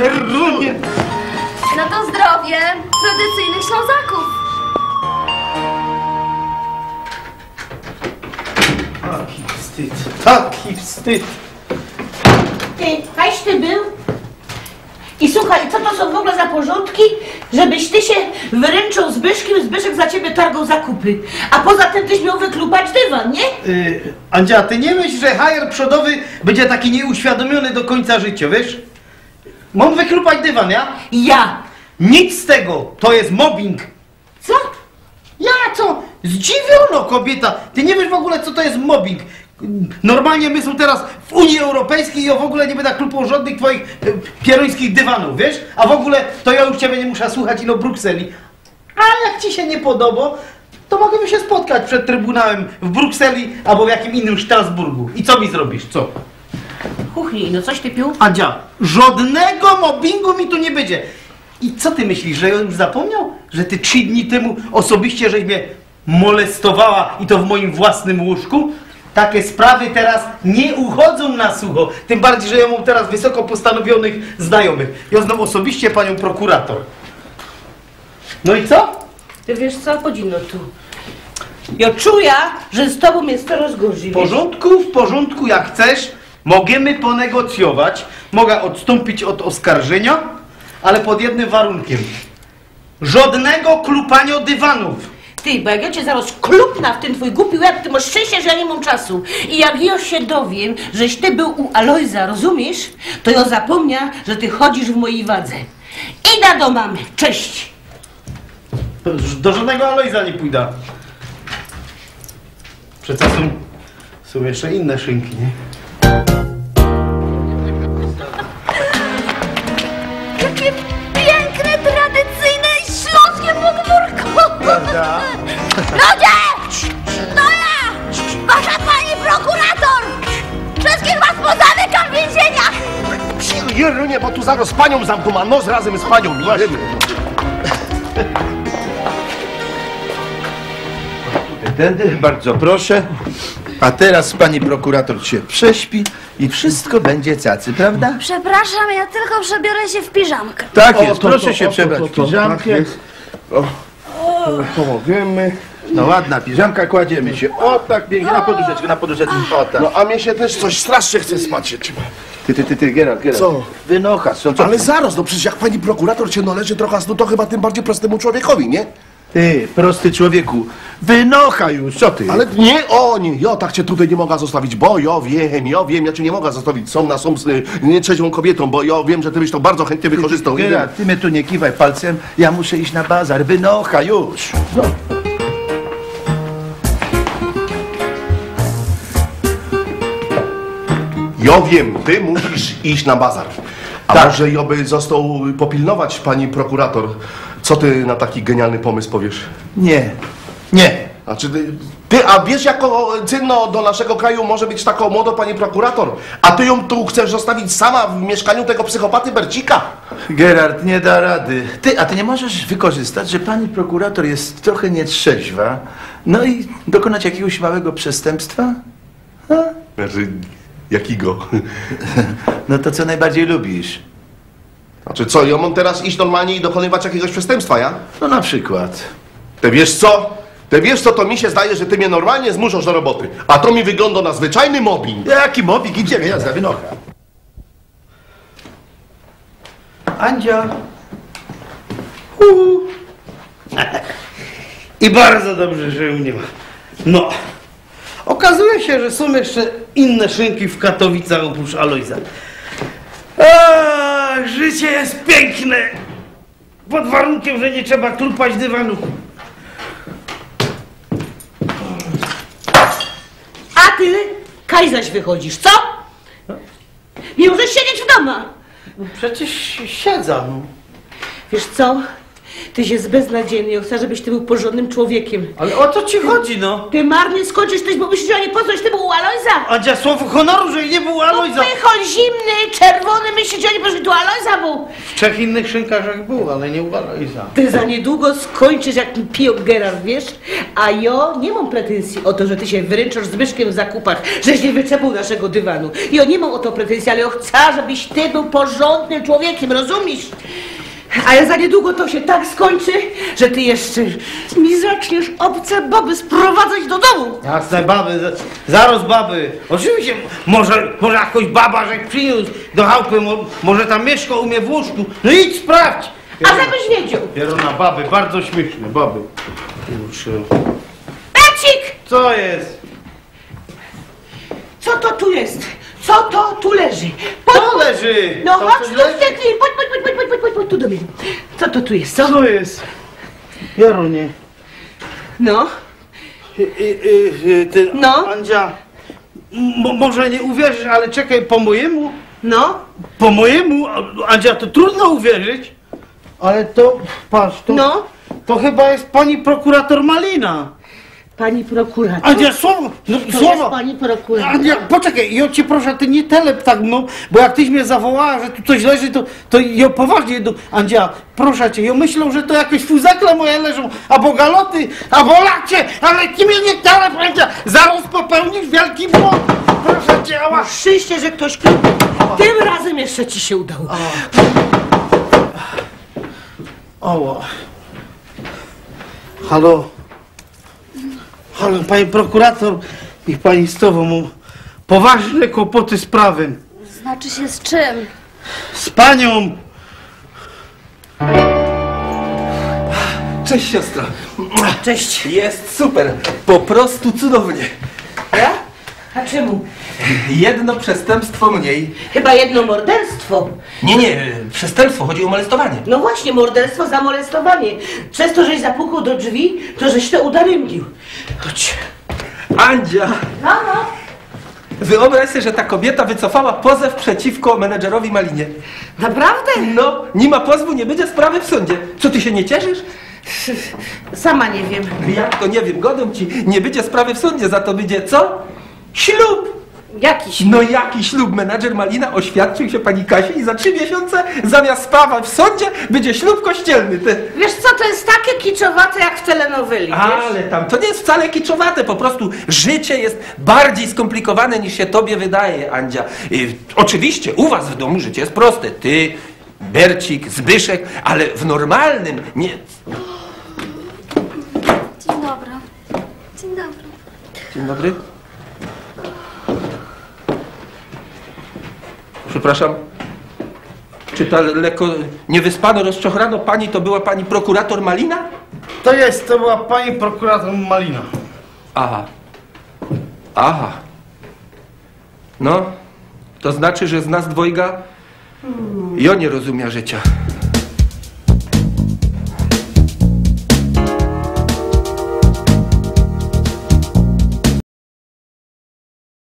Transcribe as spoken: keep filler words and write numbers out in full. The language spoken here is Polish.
pierunie! No to zdrowie tradycyjnych Ślązaków. Taki wstyd, taki wstyd. Ty, kaś ty był? I słuchaj, co to są w ogóle za porządki, żebyś ty się wyręczył Zbyszkiem, Zbyszek za ciebie targał zakupy. A poza tym tyś miał wyklupać dywan, nie? Yy, Andzia, ty nie myśl, że hajer przodowy będzie taki nieuświadomiony do końca życia, wiesz? Mam wyklupać dywan, ja? Ja. Nic z tego, to jest mobbing. Co? Ja co? Zdziwiono kobieta. Ty nie wiesz w ogóle, co to jest mobbing. Normalnie my są teraz w Unii Europejskiej i ja w ogóle nie będę klupał żadnych twoich e, pieruńskich dywanów, wiesz? A w ogóle to ja już ciebie nie muszę słuchać ino Brukseli. A jak ci się nie podoba, to możemy się spotkać przed Trybunałem w Brukseli albo w jakim innym Strasburgu. I co mi zrobisz? Co? Kuchni, no coś ty pił? Adzia, żadnego mobbingu mi tu nie będzie. I co ty myślisz, że ja już zapomniał? Że ty trzy dni temu osobiście żeś mnie molestowała i to w moim własnym łóżku? Takie sprawy teraz nie uchodzą na sucho. Tym bardziej, że ja mam teraz wysoko postanowionych znajomych. Ja znam osobiście panią prokurator. No i co? Ty wiesz co, podzino tu. Ja czuję, że z tobą jest coraz gorzej. W porządku, w porządku, jak chcesz. Możemy ponegocjować. Mogę odstąpić od oskarżenia, ale pod jednym warunkiem. Żadnego klupania dywanów. Ty, bo jak ja cię zaraz klupna w ten twój głupi łeb, ty masz szczęście, że ja nie mam czasu. I jak ja się dowiem, żeś ty był u Alojza, rozumiesz? To ja zapomnia, że ty chodzisz w mojej wadze. Idę do mamy. Cześć. Do żadnego Alojza nie pójdę. Przecież są, są jeszcze inne szynki, nie? Jakie piękne, tradycyjne i śląskie podwórko! Prawda? Ludzie! To ja! Wasza pani prokurator! Wszystkich was pozamykam w więzieniach! Jerunie, bo tu zaraz panią zamkną, a nos razem z panią. Tędy, bardzo proszę. A teraz pani prokurator się prześpi i wszystko będzie cacy, prawda? Przepraszam, ja tylko przebiorę się w piżamkę. Tak O, jest, to, proszę to, się o, przebrać to, w to, to, piżamkę. tak jest. O, pomożemy. No ładna piżamka, kładziemy się. O tak, pięknie, na poduszeczkę, na poduszeczkę. O tak. No a mnie się też coś strasznie chce spać się. Ty, ty, ty, ty, Gerard, Gerard. Co? Wynocha, co? co? Ale zaraz, no przecież jak pani prokurator cię należy trochę snu, to chyba tym bardziej prostemu człowiekowi, nie? Ty, prosty człowieku, wynocha już, co ty? Ale nie, o nie, ja tak cię tutaj nie mogę zostawić, bo ja wiem, ja wiem, ja cię nie mogę zostawić są na są z y, nietrzeźwą kobietą, bo ja wiem, że ty byś to bardzo chętnie wykorzystał. Gerard, ty mnie tu nie kiwaj palcem, ja muszę iść na bazar, wynocha już. No. Ja wiem, ty musisz iść na bazar. A Tak. może ja by został popilnować pani prokurator? Co ty na taki genialny pomysł powiesz? Nie, nie. A czy ty, ty, a wiesz, jako cynno do naszego kraju może być taką młodą pani prokurator? A ty ją tu chcesz zostawić sama w mieszkaniu tego psychopaty Bercika? Gerard, nie da rady. Ty, a ty nie możesz wykorzystać, że pani prokurator jest trochę nietrzeźwa, no i dokonać jakiegoś małego przestępstwa? A? Znaczy, jakiego? No to co najbardziej lubisz? Znaczy co, ja mam teraz iść normalnie i dokonywać jakiegoś przestępstwa, ja? No na przykład. Ty wiesz co? Ty wiesz co, to mi się zdaje, że ty mnie normalnie zmuszasz do roboty. A to mi wygląda na zwyczajny mobbing. Jaki mobbing? Idziemy, jazda, wynocha. Andzia. Uhu. I bardzo dobrze, że ją nie ma. No. Okazuje się, że są jeszcze inne szynki w Katowicach oprócz Alojza. Ach, życie jest piękne. Pod warunkiem, że nie trzeba klupać dywanu. A ty, kaj zaś wychodzisz, co? Nie możesz siedzieć w domu. No przecież siedzę. No. Wiesz co? Tyś jest beznadziejny. Ja chcę, żebyś ty był porządnym człowiekiem. Ale o co ci chodzi, no? Ty marnie skończysz, tyś, bo myślisz, że nie poznać, ty był u Alojza. Andzia, słowo honoru, że nie był Alojza. Pychol zimny, czerwony, myślisz, że nie poszli, tu Alojza był. W trzech innych szynkach był, ale nie u Alojza. Ty za niedługo skończysz jak Pio Gerard, wiesz? A ja nie mam pretensji o to, że ty się wyręczasz z Zbyszkiem w zakupach, żeś nie wyczepał naszego dywanu. Ja nie mam o to pretensji, ale ja chcę, żebyś ty był porządnym człowiekiem, rozumiesz? A ja za niedługo to się tak skończy, że ty jeszcze mi zaczniesz obce baby sprowadzać do domu. Jasne, baby, za- zaraz baby. Oczywiście, może, może jakoś baba, że przyniósł do chałupy, mo, może tam mieszka u mnie w łóżku. No idź sprawdź. A żebyś wiedział. Pieruna, baby, bardzo śmieszne, baby. Kurczę. Becik! Co jest? Co to tu jest? Co to tu leży? Co leży? No To chodź coś tu leży? w tej chwili, chodź, chodź, chodź, chodź, chodź, chodź, chodź tu do mnie. Co to tu jest, co? Co jest? Jarunie. No, Y, y, y, ty, No? Andzia, mo, może nie uwierzysz, ale czekaj, po mojemu, no, po mojemu, Andzia, to trudno uwierzyć, ale to, patrz, to, no. to chyba jest pani prokurator Malina. Pani prokurator. Andzia, słowo, no, To jest słowo. pani prokurator. Andzia, poczekaj, ja cię proszę, ty nie telep tak mną, bo jak tyś mnie zawołała, że tu coś leży, to, to ja poważnie, do, Andzia, proszę cię, ja myślę, że to jakieś fuzekle moje leżą, albo galoty, albo lacie, ale ty mnie nie telep, Andzia, zaraz popełnisz wielki błąd, proszę cię, ała. Szczęście, że ktoś klupie. Tym razem jeszcze ci się udało. Oło. Halo. Halo, pani prokurator, niech pani z tobą mam poważne kłopoty z prawem. Znaczy się z czym? Z panią. Cześć siostro. Cześć. Jest super. Po prostu cudownie. Ja? A czemu? Jedno przestępstwo mniej. Chyba jedno morderstwo. Nie, nie, przestępstwo, chodzi o molestowanie. No właśnie, morderstwo za molestowanie. Przez to, żeś zapukał do drzwi, to żeś to udaremnił. Chodź. Andzia, No, no. wyobraź sobie, że ta kobieta wycofała pozew przeciwko menedżerowi Malinie. Naprawdę? No, nie ma pozwu, nie będzie sprawy w sądzie. Co, ty się nie cieszysz? Sama nie wiem. Jak to nie wiem, godą ci, nie będzie sprawy w sądzie, za to będzie co? Ślub! Jakiś. No jaki ślub? Menadżer Malina oświadczył się pani Kasie i za trzy miesiące zamiast sprawa w sądzie będzie ślub kościelny. Ty. Wiesz co, to jest takie kiczowate jak w telenoweli, wiesz? Ale tam, to nie jest wcale kiczowate, po prostu życie jest bardziej skomplikowane niż się tobie wydaje, Andzia. I, oczywiście u was w domu życie jest proste. Ty, Bercik, Zbyszek, ale w normalnym nie... Dzień dobry. Dzień dobry. Dzień dobry. Przepraszam. Czy ta lekko niewyspano, rozczochrano pani to była pani prokurator Malina? To jest, to była pani prokurator Malina. Aha. Aha. No, to znaczy, że z nas dwojga jo nie rozumie życia.